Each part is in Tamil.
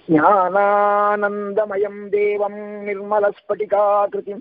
ஞானானந்தமயம் தேவம் நிர்மலஸ்படிகாகிருதிம்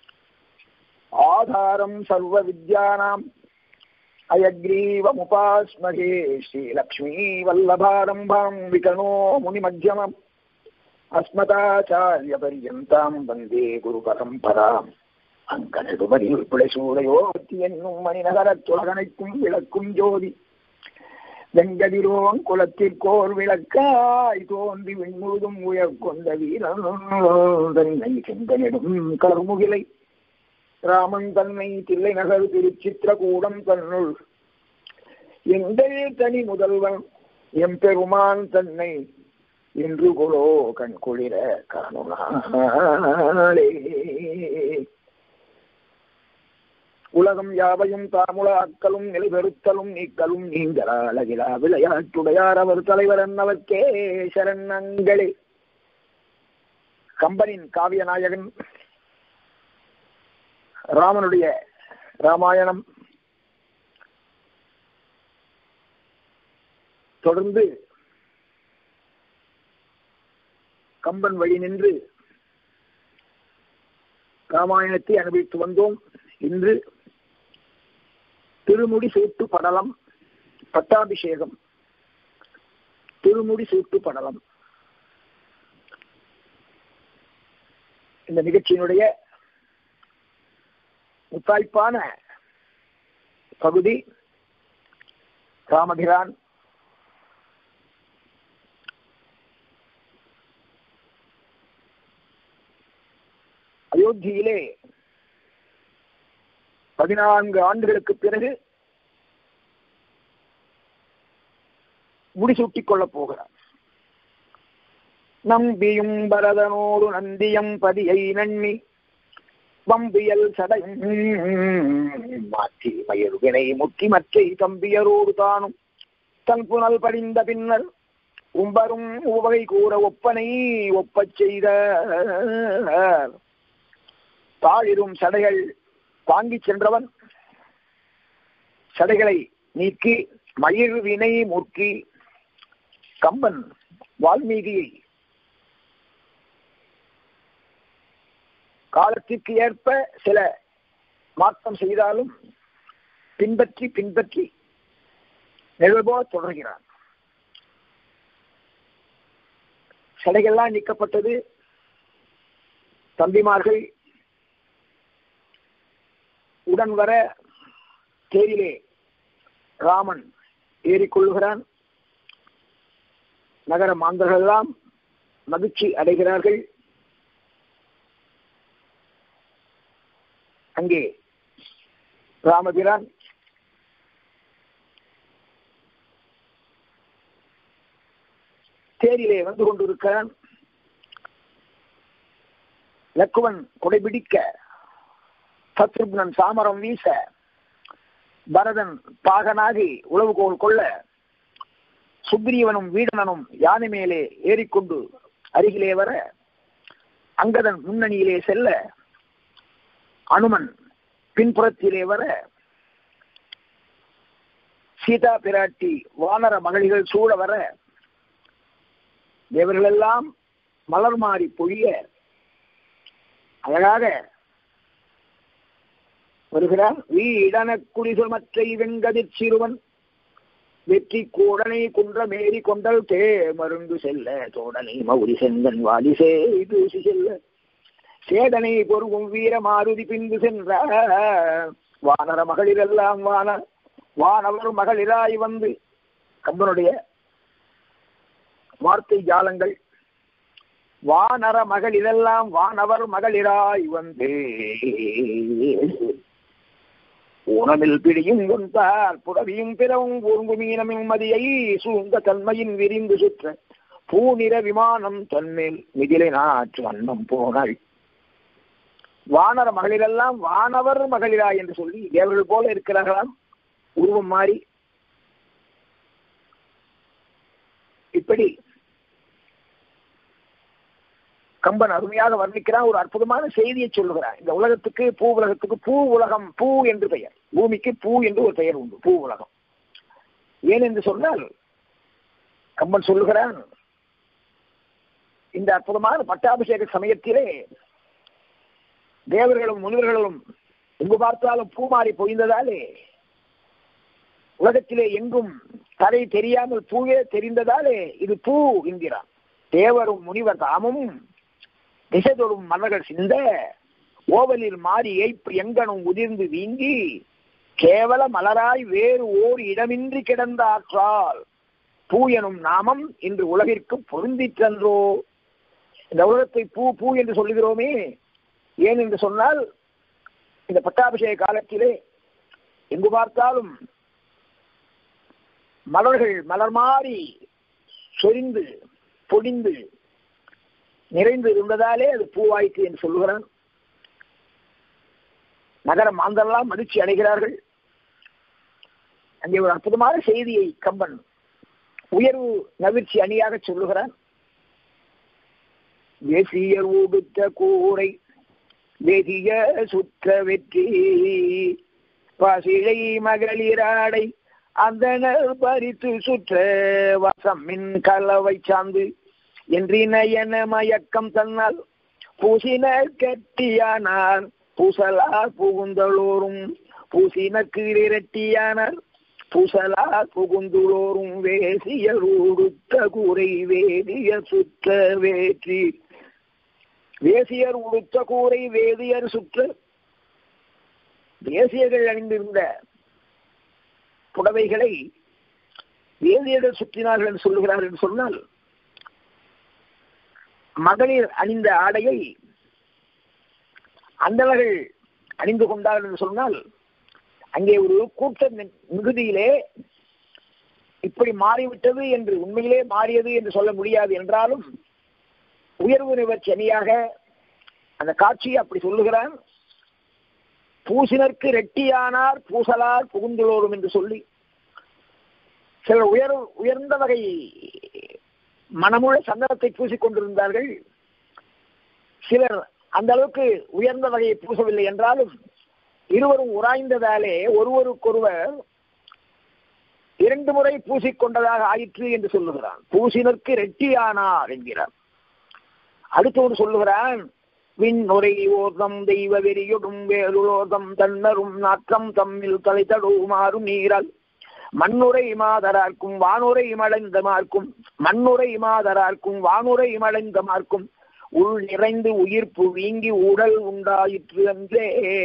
ஆதாரம் சர்வ வித்யானாம் அயக்ரீவமுபாஸ்மகே ஸ்ரீலக்ஷ்மீ வல்லபாரம்பாம் விகணோ முனிமத்யமம் அஸ்மதாச்சாரிய பர்யந்தாம் வந்தே குரு பரம்பராம். அங்கனடுமதில் பிழைசூடையோத்தி என்னும் மணிநகரத்துலகனைக்கும் விளக்கும் ஜோதி வெங்கதிரோன் குலத்திற்கோர் விளக்காய் தோன்றி விண்முழுதும் உயர்கொண்ட வீரன் தன்னை செங்கனிடும் கருமுகிலை ராமன் தன்னை தில்லை நகர் திருச்சித்திரகூடம் தன்னுள் எங்கள் தனி முதல்வன் எம்பெருமான் தன்னை இன்று குலோ கண் குளிர காணுனாளே. உலகம் யாவையும் தாமுல அக்கலும் நிலைபெறுத்தலும் நீக்கலும் நீங்களா அழகிலா விளையாட்டுடையார் அவர் தலைவர் என்னவர்க்கே சரணங்களே. கம்பனின் காவிய நாயகன் ராமனுடைய ராமாயணம் தொடர்ந்து கம்பன் வழி நின்று ராமாயணத்தை அனுபவித்து வந்தோம். இன்று திருமுடி சூட்டு படலம், பட்டாபிஷேகம், திருமுடி சூட்டு படலம். இந்த நிகழ்ச்சியினுடைய முத்தாய்ப்பான பகுதி ராமபிரான் அயோத்தியிலே 14 ஆண்டுகளுக்கு பிறகு முடிசூட்டிக் கொள்ளப் போகிறார். நம்பியும் பரதனோடு நந்தியம் பதியை நன்னி வம்பியல் சடையும் மாற்றி மயிருவினை முற்றி மற்றை தம்பியரோடு தானும் தன் புனல் படிந்த பின்னர் உம்பரும் உவகை கூற ஒப்பனை ஒப்பச் செய்த தாழிரும் சடைகள் வாங்கி சென்றவன் சடைகளை நீக்கி மயிர்வினை முற்றி கம்பன் வால்மீகியை காலத்திற்கு ஏற்ப சில மாற்றம் செய்தாலும் பின்பற்றி நிகழ்வோ தொடர்கிறான். சடைகள்லாம் நீக்கப்பட்டது. தம்பிமார்கள் உடன் வர தேரிலே ராமன் ஏறிக்கொள்ளுகிறான். நகர மாந்தர்கள் எல்லாம் மகிழ்ச்சி அடைகிறார்கள். அங்கே ராமபிரான் தேரிலே வந்து கொண்டிருக்கிறான். லக்குவன் கொடைபிடிக்க, சத்ருக்னன் சாமரம் வீச, பரதன் பாகனாகி உளவுகோல் கொள்ள, சுக்ரீவனும் வீடனனும் யானை மேலே ஏறிக்கொண்டு அருகிலே வர, அங்கதன் முன்னணியிலே செல்ல, அனுமன் பின்புறத்திலே வர, சீதா பிராட்டி வானர மகளிர்கள் சூழ வர, தேவர்களெல்லாம் மலர் மாறி பொழிய அழகாக வருகிறான். வீடன குடிசொல் மற்றை வெங்கதிர் சிறுவன் வெற்றி கூடனை குன்ற மேரி கொண்டல் தே மருந்து செல்ல தோடனை மௌரி செங்கன் வாலி செய்தூசி செல்ல சேதனை பொருகும் வீர மாருதி பின்பு சென்ற வானர மகளிரெல்லாம் வானவர் மகளிராய் வந்து. கம்பனுடைய வார்த்தை ஜாலங்கள். வானர மகளிரெல்லாம் வானவர் மகளிராய் வந்து உணவில் பிடியும் கொண்டார் புடவியும் பிறவும் ஊர்ந்து மீனமின் மதியை சூழ்ந்த தன்மையின் விரிந்து சுற்ற பூநிற விமானம் தன்மேல் மிதிலை நாற்று வண்ணம் போனாள். வானர மகளிரெல்லாம் வானவர் மகளிராய் என்று சொல்லி தேவர்கள் போல இருக்கிறார்களாம், உருவம் மாறி. இப்படி கம்பன் அருமையாக வர்ணிக்கிறான். ஒரு அற்புதமான செய்தியை சொல்லுகிறான். இந்த உலகத்துக்கு பூ உலகத்துக்கு பூ உலகம், பூ என்று பெயர். பூமிக்கு பூ என்று ஒரு பெயர் உண்டு, பூ உலகம். ஏன் என்று சொன்னால் கம்பன் சொல்லுகிறான், இந்த அற்புதமான பட்டாபிஷேக சமயத்திலே தேவர்களும் முனிவர்களும் எங்கு பார்த்தாலும் பூமாரி பொழிந்ததாலே உலகத்திலே எங்கும் தரை தெரியாமல் பூவே தெரிந்ததாலே இது பூ என்கிறான். தேவரும் முனிவர் தாமும் திசைதொடும் மலர்கள் சிந்த ஓவலில் மாறி ஏய்ப்பு எங்கனும் உதிர்ந்து வீங்கி கேவல மலராய் வேறு ஓர் இடமின்றி கிடந்த ஆற்றால் பூ எனும் நாமம் இன்று உலகிற்கு பொருந்திற்றன்றோ. இந்த உலகத்தை பூ பூ என்று சொல்லுகிறோமே, ஏன் என்று சொன்னால் இந்த பட்டாபிஷேக காலத்திலே எங்கு பார்த்தாலும் மலர்கள் மலர் மாறி சொரிந்து பொடிந்து நிறைந்து இருந்ததாலே அது பூவாய்க்கு என்று சொல்லுகிறான். நகர மாந்தரெல்லாம் மகிழ்ச்சி அடைகிறார்கள். அங்கே ஒரு அற்புதமான செய்தியை கம்பன் உயர்வு நவிர்ச்சி அணியாக சொல்லுகிறான். தேசியர் ஊடுத்த கூரை வேதிய சுற்ற வெற்றி பசிழை மகளிராடை அந்தனர் பறித்து சுற்ற வசம் மின் கலவை சார்ந்து என்றினையன மயக்கம் தன்னால் பூசினர் கட்டியானார் பூசலார் புகுந்தலோரும் பூசினக்கு இரட்டியானார் பூசலார் புகுந்துளோரும் வேசியர் உடுத்த கூரை வேதிய சுற்ற வேற்றி. வேசியர் உடுத்த கூரை வேதியர் சுற்ற வேசியர்கள் அணிந்திருந்த புடவைகளை வேதியர்கள் சுற்றினார்கள் என்று சொல்லுகிறார்கள் என்று சொன்னால், மகளிர் அணிந்த ஆடையை அந்தவர்கள் அணிந்து கொண்டார்கள் என்று சொன்னால், அங்கே ஒரு கூட்ட மிகுதியிலே இப்படி மாறிவிட்டது என்று உண்மையிலே மாறியது என்று சொல்ல முடியாது என்றாலும் உயர்வு நிவர்ச்சி அணியாக அந்த காட்சியை அப்படி சொல்லுகிறான். பூசினருக்கு ரெட்டியானார் பூசலார் புகுந்துளோரும் என்று சொல்லி சிலர் உயர்ந்த வகை மனமுள்ள சந்தனத்தை பூசிக் கொண்டிருந்தார்கள். சிலர் அந்த அளவுக்கு உயர்ந்த வகையை பூசவில்லை என்றாலும் இருவரும் உராய்ந்ததாலே ஒருவருக்கொருவர் 2 முறை பூசிக்கொண்டதாக ஆயிற்று என்று சொல்லுகிறான். பூசினருக்கு ரெட்டியானார் என்கிறார். அடுத்தவரு சொல்லுகிறான், விண்ணுரை ஓர்தம் தெய்வ வெறியொடும் வேலுலோர்தம் தன்னரும் நாற்றம் தம்மில் தலை தடுமாறும் நீரால் மண்ணுரை மாதரார்க்கும் வானுரை மலைந்த மார்க்கும் மண்ணுரை மாதரார்க்கும் வானுரை மலைந்த மார்க்கும் உள் நிறைந்து உயிர்ப்பு வீங்கி உடல் உண்டாயிற்று என்றே.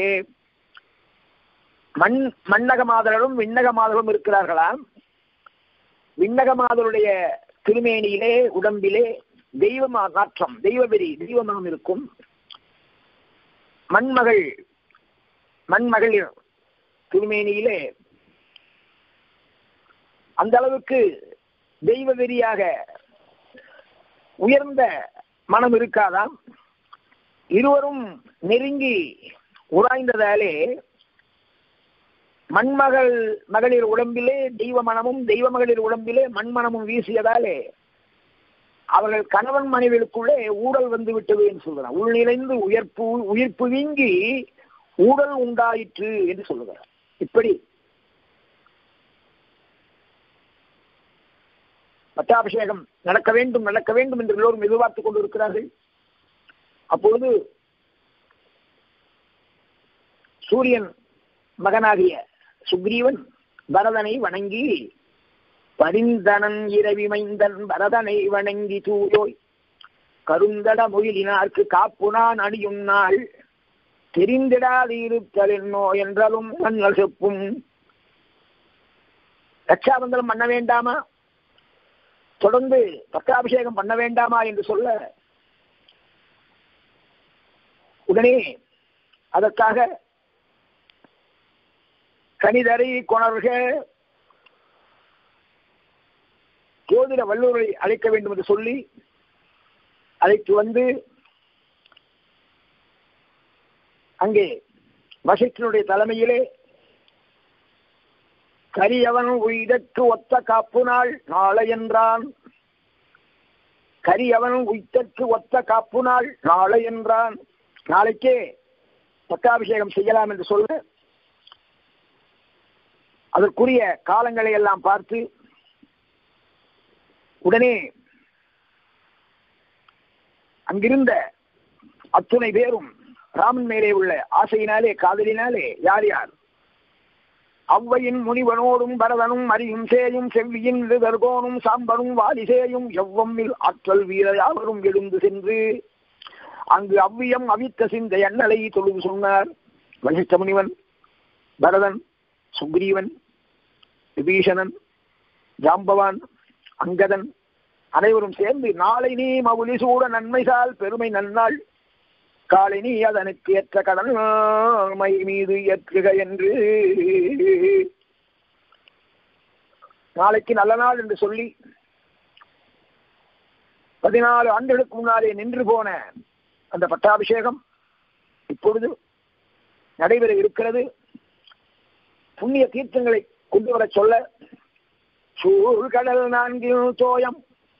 மண்ணக மாதரும் விண்ணக மாதரும் இருக்கிறார்களாம். விண்ணக மாதருடைய திருமேனியிலே உடம்பிலே தெய்வ நாற்றம் தெய்வ வெறி தெய்வமனம் இருக்கும். மண்மகளிர் திருமேனியிலே அந்த அளவுக்கு தெய்வ வெறியாக உயர்ந்த மனம் இருக்காதாம். இருவரும் நெருங்கி உராய்ந்ததாலே மகளிர் உடம்பிலே தெய்வ மனமும் தெய்வ மகளிர் உடம்பிலே மண்மனமும் வீசியதாலே அவர்கள் கணவன் மனைவிகளுக்குள்ளே ஊடல் வந்து விட்டது என்று சொல்கிறார். உள் நிறைந்து உயிர்ப்பு வீங்கி ஊடல் உண்டாயிற்று என்று சொல்லுகிறார். இப்படி பட்டாபிஷேகம் நடக்க வேண்டும் என்று எல்லோரும் எதிர்பார்த்துக் கொண்டிருக்கிறார்கள். அப்பொழுது சூரியன் மகனாகிய சுக்ரீவன் பரதனை வணங்கி பரிந்தனன் இரவி மைந்தன் பரதனை வணங்கி தூயோய் கருந்தட முயலினார்க்கு காப்புனான் அணியும் நாள் தெரிந்திடாது இருத்தல் என்னோ என்றாலும் மன்னல் செப்பும். ரட்சாபந்தனம் பண்ண வேண்டாமா, தொடர்ந்து பட்டாபிஷேகம் பண்ண வேண்டாமா என்று சொல்ல உடனே அதற்காக கனிதரை கொணர்க ஜோதிட வல்லூரை அழைக்க வேண்டும் என்று சொல்லி அழைத்து வந்து அங்கே வசிஷ்டனுடைய தலைமையிலே கரியவன் உயிர்க்கு ஒத்த காப்பு நாள் நாளை என்றான். கரியவன் உயிர்க்கு ஒத்த காப்பு நாள் நாளை என்றான். நாளைக்கே பட்டாபிஷேகம் செய்யலாம் என்று சொல்ல அதற்குரிய காலங்களை எல்லாம் பார்த்து உடனே அங்கிருந்த அத்துணை பேரும் ராமன் மேலே உள்ள ஆசையினாலே காதலினாலே யார் யார் அவ்வையின் முனிவனோடும் பரதனும் அறியும் சேயும் செவ்வியின் தர்கோனும் சாம்பனும் வாலிசேயும் எவ்வம்மில் ஆற்றல் வீர யாவரும் எழுந்து சென்று அங்கு அவ்வியம் அவித்த சிந்த எண்ணலை தொழுது சொன்னார். வசிஷ்ட முனிவன், பரதன், சுக்ரீவன், விபீஷணன், ஜாம்பவான், அங்கதன் அனைவரும் சேர்ந்து நாளை நீ மவுலி சூட நன்மைசால் பெருமை நன்னாள் காலை நீ அதனுக்கு ஏற்ற கடமை மீது ஏற்றுக என்று நாளைக்கு நல்ல நாள் என்று சொல்லி 14 ஆண்டுகளுக்கு முன்னாலே நின்று போன அந்த பட்டாபிஷேகம் இப்பொழுது நடைபெற இருக்கிறது. புண்ணிய தீர்த்தங்களை கொண்டு வர சொல்ல சூழ்கடல் 4 தோயம்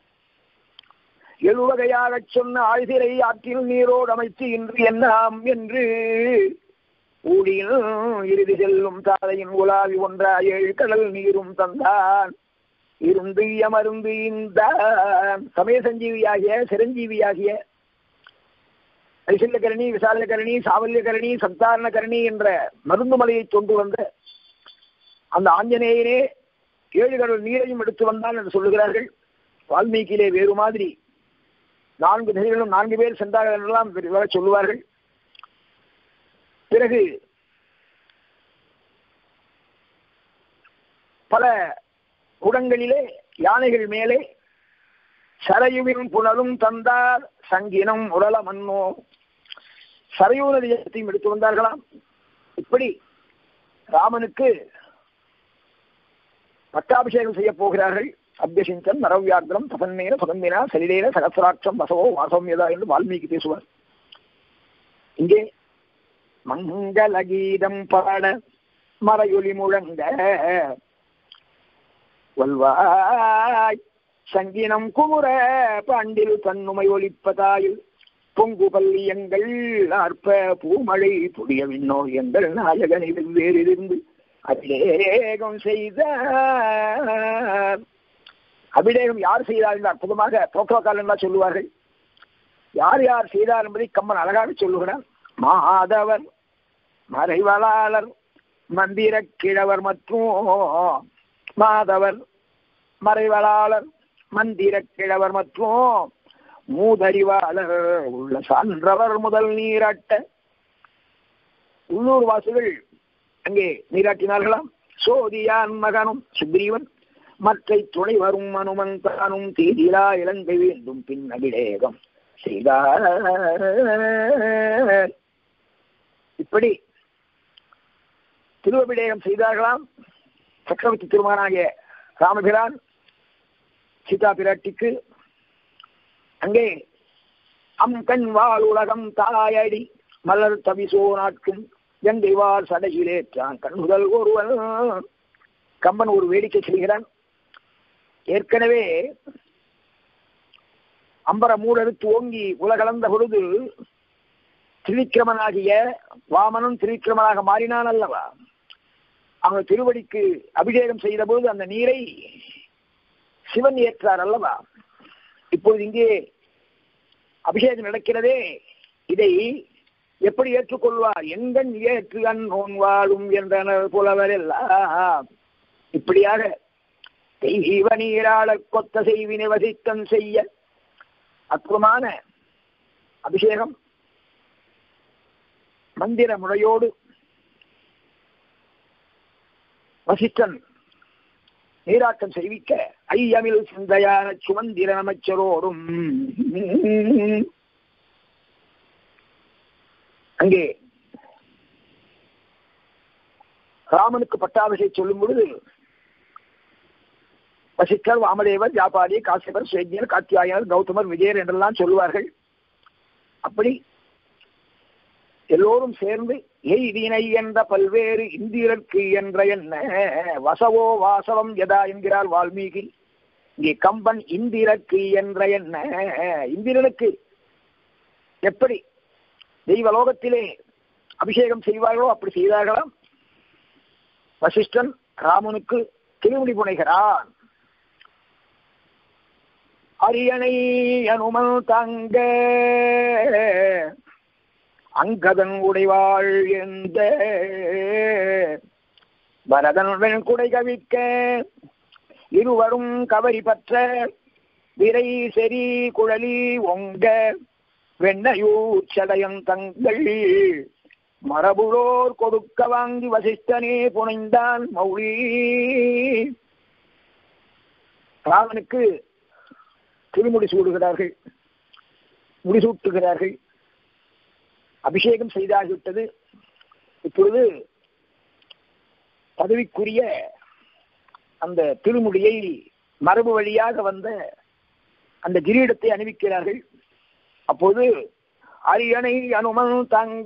7 வகையாக சொன்ன ஆழ்திரை ஆற்றில் நீரோடு அமைத்து இன்று என்னாம் என்று ஊழியில் இறுதி செல்லும் தாதையின் உலாவி ஒன்றா 7 கடல் நீரும் தந்தான் இருந்து அமர்ந்து இந்த சமய சஞ்சீவியாகிய சிரஞ்சீவியாகிய ஐசல்யகரணி, விசாலகரணி, சாவல்யகரணி, சந்தாரணகரணி என்ற மருந்து மலையை கொண்டு வந்த அந்த ஆஞ்சநேயனே 7 கடல் நீரையும் எடுத்து வந்தான் என்று சொல்லுகிறார்கள். வால்மீகியிலே வேறு மாதிரி 4 நதிகளும் 4 பேர் சென்றார்கள் என்றெல்லாம் சொல்லுவார்கள். பிறகு பல குடங்களிலே யானைகள் மேலே சரையுவின் புனலும் தந்தார் சங்கினம் உடல மன்னோ சரையூ நதியத்தையும் எடுத்து வந்தார்களாம். இப்படி ராமனுக்கு பட்டாபிஷேகம் செய்ய போகிறார்கள். அபியசிஞ்சன் நரவியாகிரம் தபன்னேன சுகந்தினா சலிலேன சகசிராட்சம் வசவோ வாசவம் எதா என்று வால்மீகி பேசுவார். இங்கே மங்கள கீதம் பாட மறையொலி முழங்க வல்வாய் சங்கினம் குமுற பாண்டில் தன்னுமை ஒலிப்பதாயில் பொங்கு பல்லியங்கள் அற்ப பூமழை புதிய விண்ணோர் எங்கள் நாயகனை வேறிருந்து அபிஷேகம் செய்தார். அபிஷேகம் யார் செய்தார் என்று அற்புதமாக புரோட்டோகால் என்றால் சொல்லுவார்கள். யார் யார் செய்தார் என்பதை கம்பன் அழகாக சொல்லுகிறார். மாதவர், மறைவளாளர், மந்திர கிழவர் மற்றும் மாதவர், மறைவளாளர், மந்திர கிழவர் மற்றும் மூதறிவாளர் உள்ள சான்றவர் முதல் நீராட்ட உள்ளூர் வாசிகள் அங்கே நீராட்டினார்களாம். சோதியான் மகனும் சுக்ரீவன் மற்ற துணை வரும் அனுமந்தானும் தீதிலா இலங்கை வேண்டும் பின் அபிஷேகம் செய்தார். இப்படி திருவபிஷேகம் செய்தார்களாம். சக்கரவர்த்தி திருமகனாகிய ராமபிரான் சீதா பிராட்டிக்கு அங்கே கண் வாழ் உலகம் தாயடி மலர் தவிசோ நாட்கும் எங்கைவார் சடையிலேற்றான் கண்ணுதல் ஒருவன். கம்பன் ஒரு வேடிக்கை செய்கிறான். ஏற்கனவே அம்பர மூடறுத்து ஓங்கி உலகளந்த பொழுது திரிக்கிரமனாகிய வாமனும் திரிக்கிரமனாக மாறினான் அல்லவா? அவங்க திருவடிக்கு அபிஷேகம் செய்த போது அந்த நீரை சிவன் ஏற்றார் அல்லவா? இப்போது இங்கே அபிஷேகம் நடக்கிறதே, இதை எப்படி ஏற்றுக்கொள்வார்? எங்கன் ஏற்று அன்னோன் வாழும் என்றனர் புலவர் எல்லாம். இப்படியாக தெய்வ நீராளர் கொத்த செய்வினை வசித்தம் செய்ய அற்புதமான அபிஷேகம் மந்திர முறையோடு வசிஷ்டன் நீராட்டம் செய்விக்க ஐயமில் சிந்தையான சுமந்திர அமைச்சரோடும் அங்கே ராமனுக்கு பட்டாபிஷேகம் சொல்லும் பொழுது வசிஷ்டர், வாமதேவர், ஜாபாலி, காசியபர், சுவேஜ்யர், காத்தியாயனர், கௌதமர், விஜயர் என்றெல்லாம் சொல்லுவார்கள். அப்படி எல்லோரும் சேர்ந்து எய்தினை என்ற பல்வேறு இந்திரற்கு என்ற என்ன வசவோ வாசவம் எதா என்கிறார் வால்மீகி. இங்கே கம்பன் இந்திரக்கு என்ற என்ன, இந்திரனுக்கு எப்படி தெய்வலோகத்திலே அபிஷேகம் செய்வார்களோ அப்படி செய்தார்களாம். வசிஷ்டன் ராமனுக்கு திருமுடி புனைகிறான். அரியணை அனுமல் தங்க அங்கதன் உடைவாள் எந்த பரதன் வெண்குடை கவிக்க இருவரும் கவரி பற்ற விரை செறி குழலி ஒங்க வெண்ணையூர் சடையன் தங்கள் மரபுளோர் கொடுக்க வாங்கி வசிஷ்டனே புனைந்தான் மௌலி. ராமனுக்கு திருமுடி சூடுகிறார்கள், முடிசூட்டுகிறார்கள், அபிஷேகம் செய்தாகிவிட்டது. இப்பொழுது பதவிக்குரிய அந்த திருமுடியை மரபு வழியாக வந்த அந்த கிரீடத்தை அணிவிக்கிறார்கள். அப்போது அரியணை அனுமன் தங்க,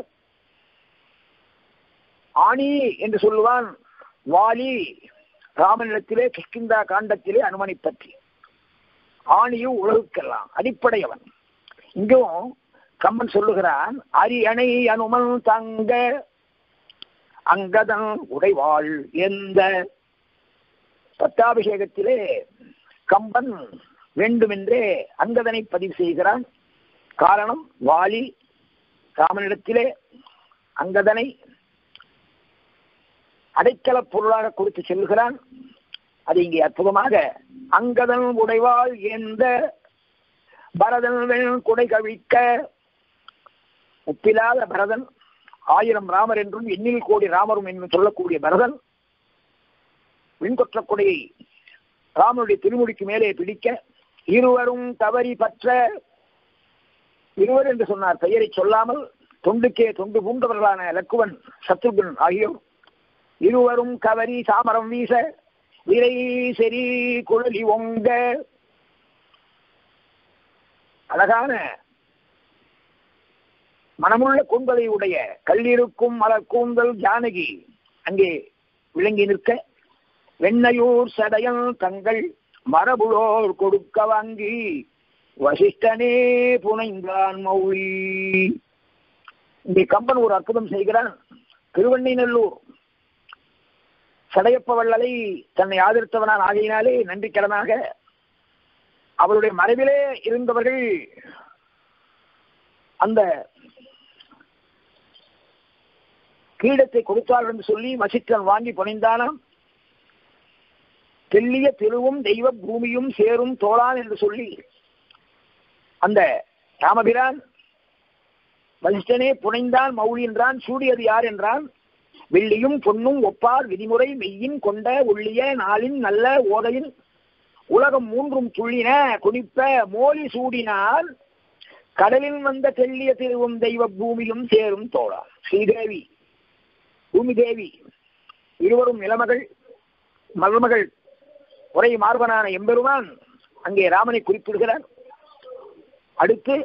ஆணி என்று சொல்லுவான் வாலி ராமனிடத்திலே கிஷ்கிந்தா காண்டத்திலே அனுமனை பற்றி. ஆணியும் உலகுக்கெல்லாம் அடிப்படையவன். இங்கும் கம்பன் சொல்லுகிறான் அரியணை அனுமன் தங்க அங்கதன் உடைவாள் எந்த. பட்டாபிஷேகத்திலே கம்பன் வேண்டுமென்றே அங்கதனை பதிவு செய்கிறான். காரணம், வாலி ராமனிடத்திலே அங்கதனை அடைக்கல பொருளாக கொடுத்து செல்கிறான். அது இங்கே அற்புதமாக அங்கதன் உடைவாள் எந்த பரதன் குடை கவிக்க. ஒப்பில்லாத பரதன், 1000 ராமர் என்றும் எண்ணில் கோடி ராமரும் என்று சொல்லக்கூடிய பரதன் விண்கொற்ற கொடையை ராமனுடைய திருமுடிக்கு மேலே பிடிக்க இருவரும் தவறி பற்ற. இருவர் என்று சொன்னார், பெயரை சொல்லாமல் தொண்டுக்கே தொண்டு பூண்டவர்களான லக்குவன் சத்ருகன் ஆகியோர் இருவரும் கவரி சாமரம் வீச விரை செறி குழலி ஒங்க. அழகான மனமுள்ள கூந்தலை உடைய கல்லிருக்கும் மலர் கூந்தல் ஜானகி அங்கே விளங்கி நிற்க வெண்ணையூர் சடையன் தங்கள் மரபுளோர் கொடுக்க வாங்கி வசிஷ்டனே புனைந்தான் மௌலி. இங்கே கம்பன் ஒரு அற்புதம் செய்கிறான். திருவெண்ணைநல்லூர் சடையப்ப வள்ளலை தன்னை ஆதரித்தவனான் ஆகையினாலே நன்றிக்கடனாக அவருடைய மரபிலே இருந்தவர்கள் அந்த கிரீடத்தை கொடுத்தார்கள் என்று சொல்லி வசிஷ்டன் வாங்கி புனைந்தானாம். தெல்லிய திருவும் தெய்வ பூமியும் சேரும் தோளான் என்று சொல்லி அந்த ராமபிரான் வசிஷ்டனே புனைந்தான் மௌலி என்றான். சூடியது யார் என்றான், வெள்ளியும் பொன்னும் ஒப்பார் விதிமுறை மெய்யின் கொண்ட உள்ளிய நாளின் நல்ல ஓதையின் உலகம் மூன்றும் துள்ளின குனிப்ப மோலி சூடினால் கடலில் வந்த தெல்லிய திருவும் தெய்வ பூமியும் சேரும் தோழா. ஸ்ரீதேவி பூமி தேவி இருவரும் நிலமகள் மருமகள் ஒரே மார்பனான எம்பெருமான் அங்கே ராமனை குறிப்பிடுகிறார். அடுத்து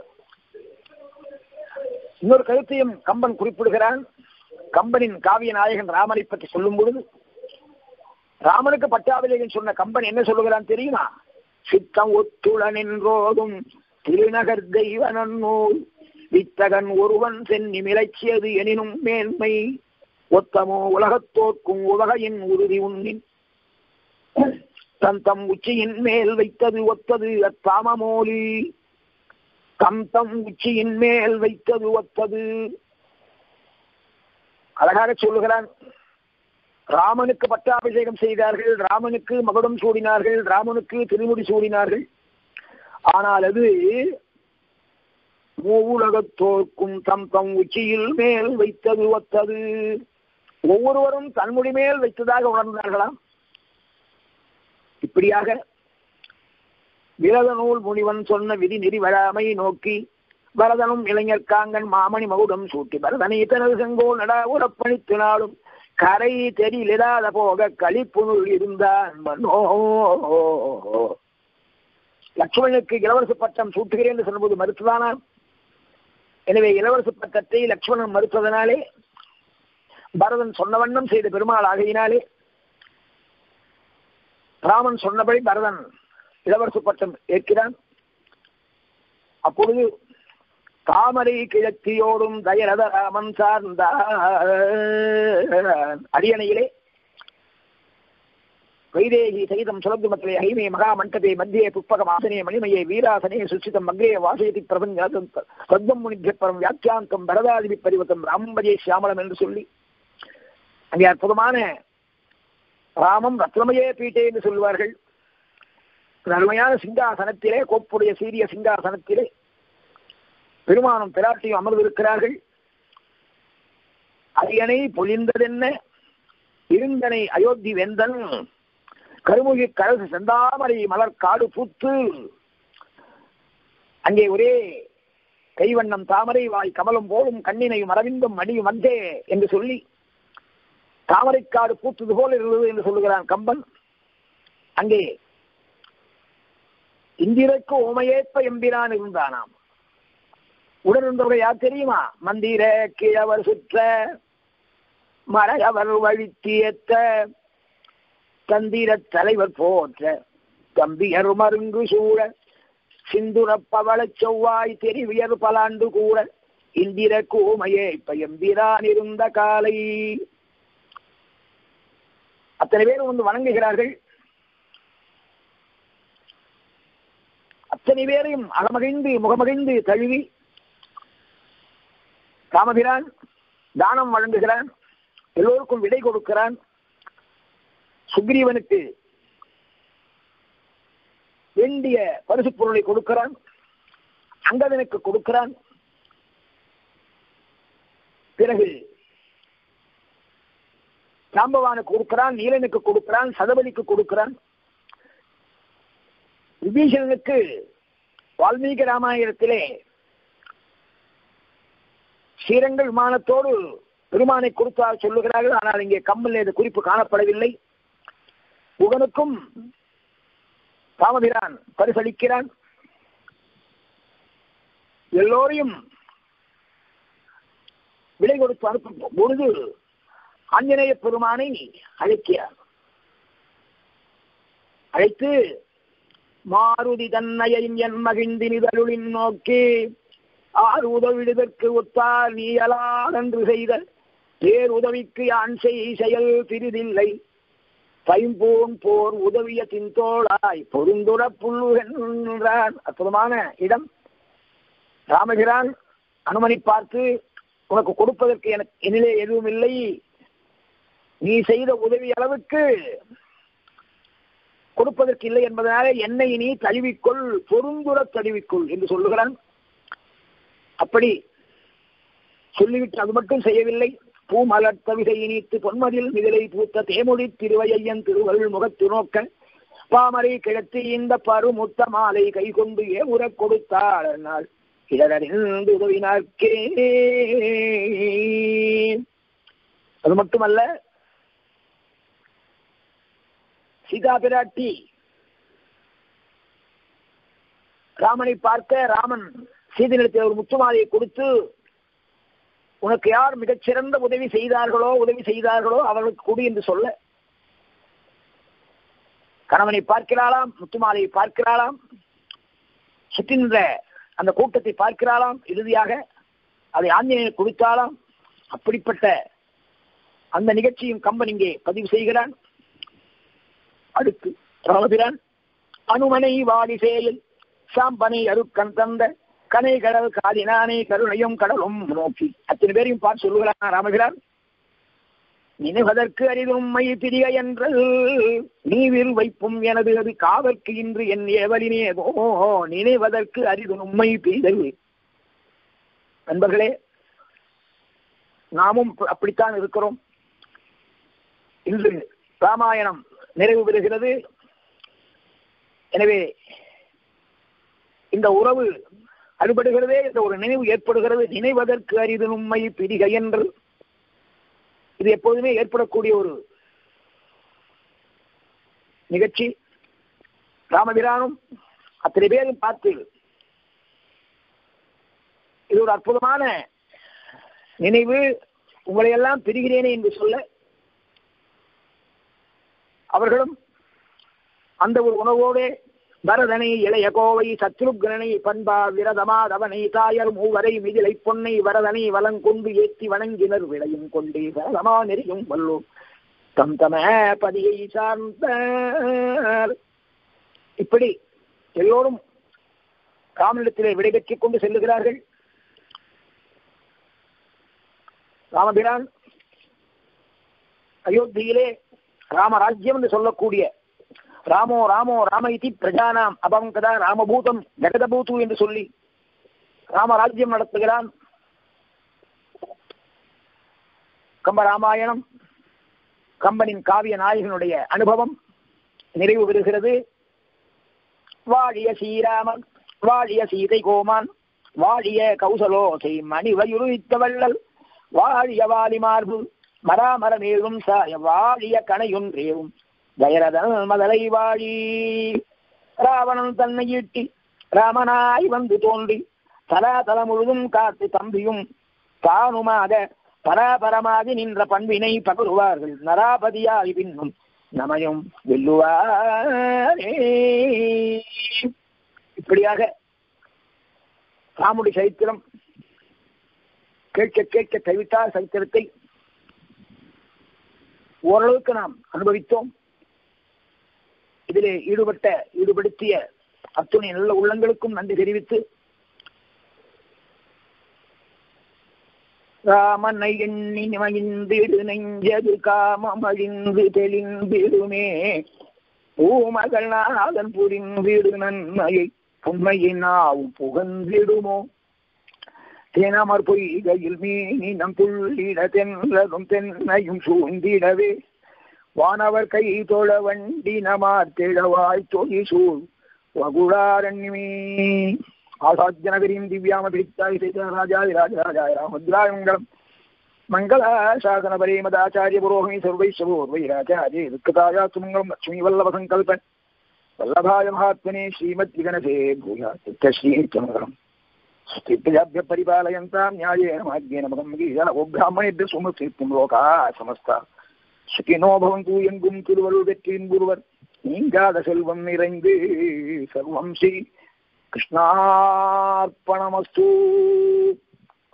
இன்னொரு கருத்தையும் கம்பன் குறிப்பிடுகிறான். கம்பனின் காவிய நாயகன் ராமனை பற்றி சொல்லும் பொழுது ராமனுக்கு பட்டாபிஷேகம் சொன்ன கம்பன் என்ன சொல்லுகிறான் தெரியுமா? சித்தம் ஒத்துளன் என்றோதும் திருநகர் தெய்வ நன்னூல் வித்தகன் ஒருவன் சென்னி மிளைச்சியது எனினும் மேன்மை ஒத்தமோ உலகத்தோற்கும் உலகையின் உறுதி உண்ணின் தம் உச்சியின் மேல் வைத்தது ஒத்தது அத்தாமமோலி. தம் உச்சியின் மேல் வைத்தது ஒத்தது. அழகாக சொல்லுகிறான். ராமனுக்கு பட்டாபிஷேகம் செய்தார்கள், ராமனுக்கு மகுடம் சூடினார்கள், ராமனுக்கு திருமுடி சூடினார்கள். ஆனால் அது மூவுலகத்தோர்க்கும் தம் உச்சியில் மேல் வைத்தது ஒத்தது. ஒவ்வொருவரும் தன்முடி மேல் வைத்ததாக உணர்ந்தார்களாம். இப்படியாக விரத நூல் முனிவன் சொன்ன விதி நெறி வராமை நோக்கி பரதனும் இளைஞர்காங்கன் மாமணி மகுடம் சூட்டி பரதனை தனது செங்கோல் நடா உறப்பணித்து நாளும் கரை தெரியிலிடாத போக களிப்புணுள் இருந்தான் மன்னோ. லட்சுமணனுக்கு இளவரசு பட்டம் சூட்டுகிறேன் என்று சொன்னபோது மறுத்துதானா? எனவே இளவரசு பட்டத்தை லட்சுமணன் மறுத்ததனாலே பரதன் சொன்ன வண்ணம் செய்த பெருமாள் ஆகையினாலே ராமன் சொன்னபடி பரதன் இளவரசு பட்டம் ஏற்கிறான். அப்பொழுது தாமரை கிழத்தியோடும் தயரத ராமன் சார்ந்த அரியணையிலே வைதேகி சகிதம் சுலந்துமத்திலே ஹைமே மகாமண்டபே மத்தியே புஷ்பகமாசனே மணிமயே வீராசனே சுச்சிதம் மக்ரே வாசயதி பிரபஞ்சம் சத்வம் முனிபரம் வியாக்கியாந்தம் பரதாதிபி பரிவத்தம் ராமபஜே சியாமலம் என்று சொல்லி அங்கே அற்புதமான ராமம் ரத்னமயே பீட்டே என்று சொல்வார்கள். அருமையான சிங்காசனத்திலே கோப்புடைய சீரிய சிங்காசனத்திலே பெருமானும் பிராட்டியும் அமர்ந்திருக்கிறார்கள். அரியணை பொழிந்ததென்ன இருந்தனை அயோத்தி வெந்தன் கருமுகி கரசு செந்தாமரை மலர் காடு பூத்து அங்கே ஒரே கைவண்ணம் தாமரை வாய் கமலம் போலும் கண்ணினையும் அரவிந்தும் மடியும் வந்தே என்று சொல்லி தாமரைக்காடு பூத்தது போல் இருந்தது என்று சொல்லுகிறான் கம்பன். அங்கே இந்திரக்கு ஓமையேற்ப எம்பிரான் இருந்தானாம். உடனிருந்தவர்கள் யார் தெரியுமா? மந்திர கிழவர் சுற்ற மறையவர் வழித்தியத்த தந்திர தலைவர் போற்ற தம்பியர் மருங்கு சூழ சிந்துர பவள செவ்வாய் தெரிவியர் பலாண்டு கூட இந்திர கோமையே எம்பிரான் இருந்த காலை. அத்தனை பேரும் வந்து வணங்குகிறார்கள். அத்தனை பேரையும் அகமகிழ்ந்து முகமகிழ்ந்து தழுவி ராமபிரான் தானம் வழங்குகிறான். எல்லோருக்கும் விடை கொடுக்கிறான். சுக்ரீவனுக்கு வேண்டிய பரிசு பொருளை கொடுக்கிறான். அங்கதனுக்கு கொடுக்கிறான். பிறகு சாம்பவானுக்கு கொடுக்கிறான், நீலனுக்கு கொடுக்கிறான், சதபதிக்கு கொடுக்கிறான். விபீஷணனுக்கு வால்மீகி ராமாயணத்திலே ஸ்ரீரங்க விமானத்தோடு பெருமானை கொடுத்தால் சொல்லுகிறார்கள். ஆனால் இங்கே கம்மல் இந்த குறிப்பு காணப்படவில்லை. புகனுக்கும் ராமபிரான் பரிசளிக்கிறான். எல்லோரையும் விலை கொடுத்து அனுப்பும் பொழுது ஆஞ்சநேய பெருமானை அழைக்கிறார். அழைத்து மாருதி தன்னையின் என் மகிழ்ந்தினிதருளின் நோக்கி ஆறு உதவிடுதற்கு ஒத்தார் நீ அலாதன்று செய்த பேர் உதவிக்கு யான் செயல் பிரிதில்லை பைம்பூன் போர் உதவிய தின்தோளாய் பொருந்துர புல்லுகின்றான். அற்புதமான இடம். ராமபிரான் அனுமனை பார்த்து உனக்கு கொடுப்பதற்கு எனக்கு என்னிலே எதுவும் இல்லை, நீ செய்த உதவி அளவுக்கு கொடுப்பதற்கு இல்லை என்பதனால என்னை நீ தழுவிக்கொள், பொருந்துர தழுவிக்கொள் என்று சொல்லுகிறான். அப்படி சொல்லிவிட்டு அது மட்டும் செய்யவில்லை. பூமலர் தவிசை நீத்து பொன்மதில் மிதிலை பூத்த தேமொழி திருவையன் திருவள் முகத்து நோக்க பாமரை கிழத்து இந்த பருமுத்த மாலை கை கொண்டு ஏவுற கொடுத்தாள் நாள் இடரறிந்து உதவினார்க்கே. அது மட்டுமல்ல, சீதா பிராட்டி ராமனை பார்க்க ராமன் சீதனிடத்தில் ஒரு முத்துமாலையை கொடுத்து உனக்கு யார் மிகச்சிறந்த உதவி செய்தார்களோ அவர்களுக்கு கொடு என்று சொல்ல கணவனை பார்க்கிறாளாம், முத்துமாலையை பார்க்கிறாளாம், சுற்றின்ற அந்த கூட்டத்தை பார்க்கிறாளாம். இறுதியாக அதை ஆஞ்சநேயர் கொடுத்தாளாம். அப்படிப்பட்ட அந்த நிகழ்ச்சியும் கம்பன் இங்கே பதிவு செய்கிறான். அடுத்து ராமபிரான் அனுமனை வாடிசேயில் சாம்பனை அருக்கன் தந்த கனை கடல் காதினானே கருணையும் கடலும் நோக்கி அத்தனை பேரையும் பார்த்து சொல்லுகிறான் ராமபிரான். நினைவதற்கு அரிதும்மை பிரிய என்று நீவில் வைப்பும் எனது அது காவற்கு இன்று என் ஏவலினேதோ நினைவதற்கு அரிதும்மை பிரிதல். நண்பர்களே, நாமும் அப்படித்தான் இருக்கிறோம். இன்று ராமாயணம் நிறைவு பெறுகிறது. எனவே இந்த உறவு அறுபடுகிறதே என்ற ஒரு நினைவு ஏற்படுகிறது. நினைவதற்கு அரிது உண்மை பிரிக என்று இது எப்போதுமே ஏற்படக்கூடிய ஒரு நிகழ்ச்சி. ராமபிரானும் அத்தனை பேரும் பார்த்து இது ஒரு அற்புதமான நினைவு, உங்களை எல்லாம் பிரிகிறேனே என்று சொல்ல அவர்களும் அந்த ஒரு உணவோடு பரதனை இளைய கோவை சத்ருக்னனை பண்பா விரதமாதவனை தாயர் மூவரை மிதிலை பொன்னை வரதனை வலங்கொண்டு ஏற்றி வணங்கினர் விளையும் கொண்டே வரதமா நெறியும் வல்லோ தம் தம பதியை சார்ந்தார். இப்படி எல்லோரும் ராமனிடத்திலே விடைபெற்றுக் கொண்டு செல்லுகிறார்கள். ராமபிரான் அயோத்தியிலே ராமராஜ்யம் என்று சொல்லக்கூடிய ராமோ ராமோ ராம இதி பிரஜானாம் அபங்கதா ராமபூதம் ஜெகதபூது என்று சொல்லி ராமராஜ்யம் நடத்துகிறான். கம்பராமாயணம் கம்பனின் காவிய நாயகனுடைய அனுபவம் நிறைவு பெறுகிறது. வாழிய ஸ்ரீராமன், வாழிய சீதை கோமான், வாழிய கௌசலோசை மணிவயுருவித்த வள்ளல், வாழிய வாலிமார்பு மராமரமேழும் சாய, வாழிய கணையொன்றேவும் ஜயரதன் மதலை வாழி. ராவணன் தன்னை ஈட்டி ராமனாய் வந்து தோன்றி தலாதல முழுதும் காத்து தம்பியும் தானுமாக பராபரமாகி நின்ற பண்பினை பகருவார்கள். நராபதியாய் பின்னும் நமையும் வெல்லுவாரே. இப்படியாக ராமுடி சரித்திரம் கேட்க கேட்க கைவிட்டார். சரித்திரத்தை ஓரளவுக்கு நாம் அனுபவித்தோம். இதிலே ஈடுபடுத்திய அத்துணை நல்ல உள்ளங்களுக்கும் நன்றி தெரிவித்து, ராமனை எண்ணி மகிழ்ந்திடு நெஞ்சது காமம் அழிந்து தெளிந்திடுமே, பூமகள் நாதன் புரிந்திடு நன்மையை புண்மையினாவும் புகழ்ந்திடுமோ, தேனமர் பொய்கையில் மீனினம் துள்ளிட தென்றலும் தென்னையும் சூழ்ந்திடவே, வானவர் கை தோழ வண்டி நமார்த்திடவாய் தொழி சூழ் வகுடாரண்யமே. ஆசாத்யநகரின் திவ்யாமபிரித்தாய் ராஜாதி ராஜராஜாய ராமத்ராய மங்களம். மங்களாசாசன பரேமதாச்சாரிய புரோகமி சர்வைஸ்வரோர்வைராச்சாரிய துக்கதாயா சுமங்கலம் லட்சுமி வல்லப சங்கல்பன் வல்லபாய மகாத்மனே ஸ்ரீமத் விகனசே பூயா சித்தஸ்ரீமங்கலம். ஸ்தித்யாபிய பரிபாலயந்தாம் நியாயேன மார்கேன மகம் கீழ ஓப்ராமணேபிய சுமஸ்தீர்த்தும் லோகா சமஸ்தா சுகினோ பவந்து. எங்கும் திருவருள் வெற்றியின் குருவர் நீங்காத செல்வம் நிறைந்து சர்வம் ஸ்ரீ கிருஷ்ணார்ப்பணமஸ்து.